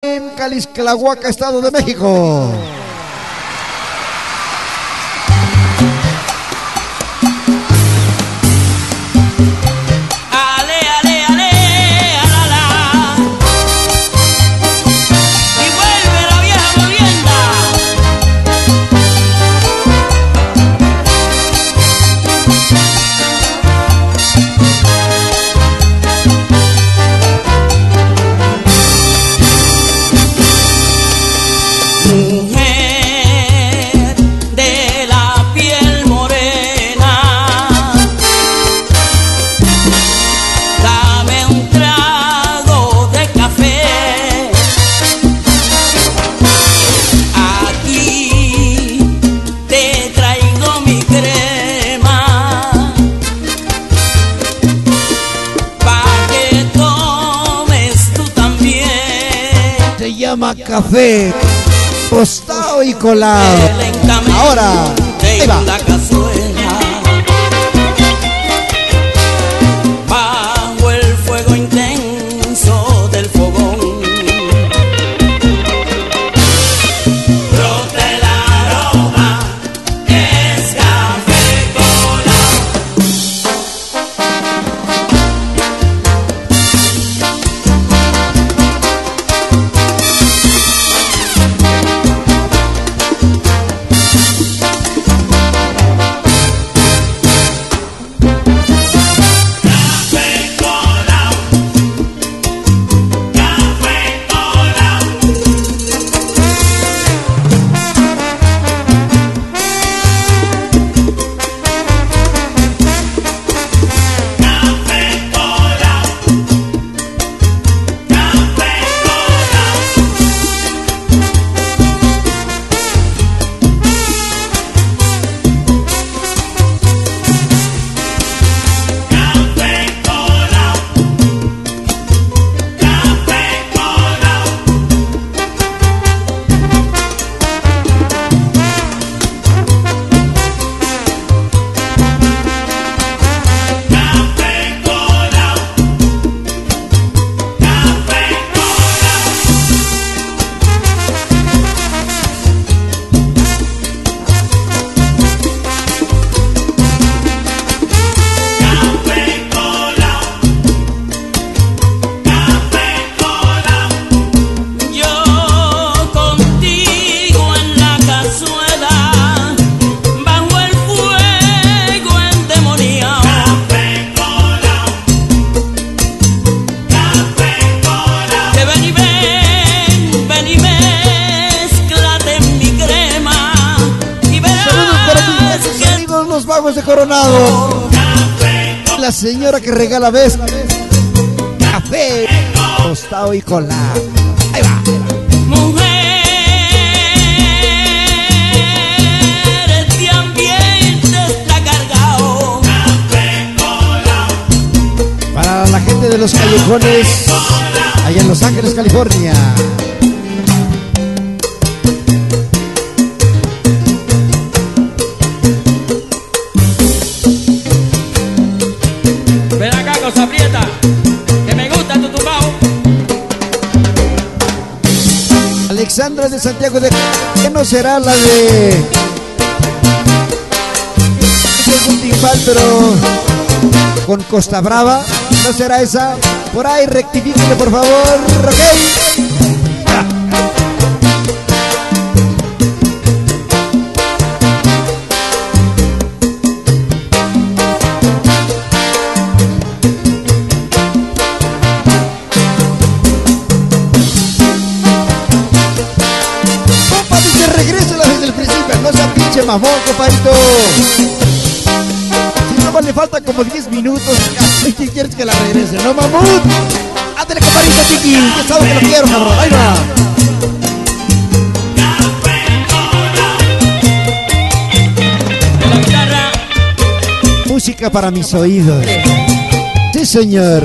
en Calixtlahuaca, Estado de México. Café tostado y colado. Ahora, ahí va. Bajo el fuego intenso del fogón, brota el aroma, es café colado. De Coronado, la señora que regala vez café tostado y colado. Ahí va, ahí va. Mujer, este ambiente está cargado. Café colado. Para la gente de los callejones allá en Los Ángeles, California. Aprieta, que me gusta tu tumbao. Alexandra de Santiago de... ¿Qué no será la de... Es un timbal, pero con Costa Brava? ¿No será esa? Por ahí rectifíquenle, por favor, ok. Mamón, compadrito. Si no le faltan como 10 minutos, ¿qué quieres que la regrese? No, mamut. Ándale, compadrito, Chiqui. Ya sabes que lo quiero, cabrón. Ahí va. Música para mis oídos. Sí, señor.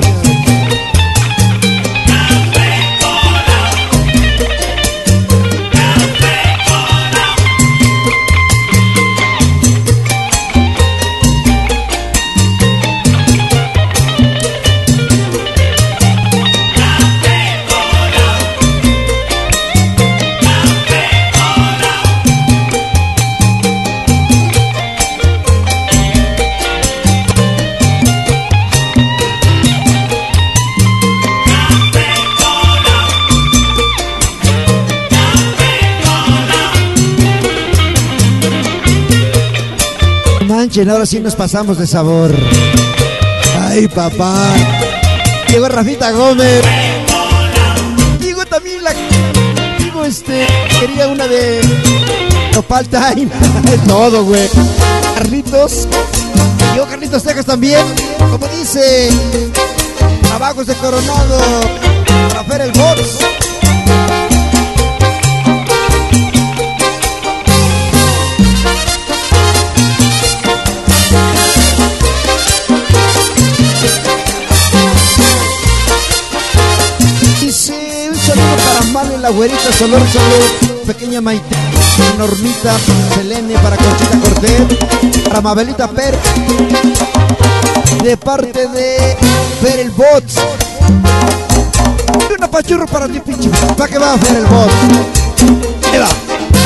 Escuchen, ahora sí nos pasamos de sabor. Ay, papá. Llegó Rafita Gómez. Digo también quería una de Topal Time. Todo, güey. Carlitos. Yo, Carlitos Texas también. Como dice, Trabajos de Coronado. Para Fer el Box. Dice un saludo para Male, la güerita, Solor, pequeña Maite, Normita, Selene, para Conchita Cortés, para Mabelita Per, de parte de Fer el Bots. Y una pachurro para ti, pinche. ¿Para qué va a Fer el Bots? Ahí va.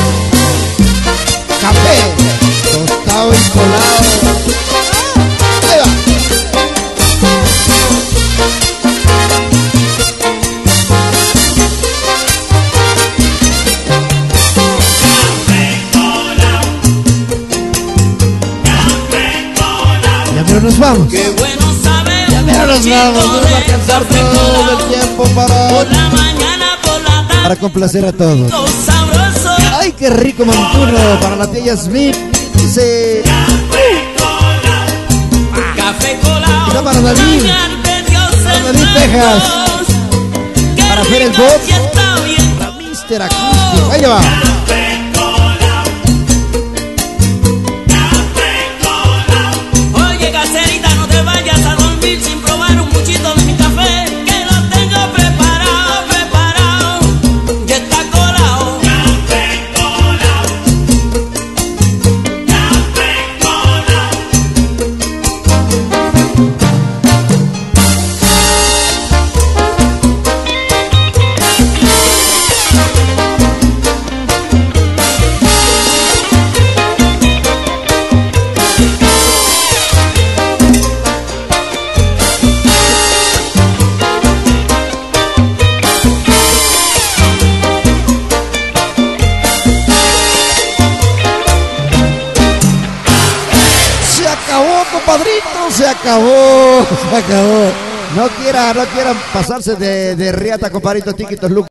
Café, tostado y colado. Ahí va. Pero nos vamos. Qué bueno saber. Ya mero nos vamos. No va a alcanzar todo el tiempo Por la mañana, por la tarde. para complacer a todos. Sabroso. Ay, qué rico mantuno para la tía Yasmín. Dice. Café colado. Mira para David. Para David Texas. Para Fer el Bob. Para Mr. Acústico. Ahí va. Caserita, no te vayas a dormir sin probar un puchito de mi café, que lo tengo preparado, preparado, ya está colado. Café colado, café colado. Compadrito, se acabó. No quieran pasarse de riata, compadrito, tiquitos, Lucas.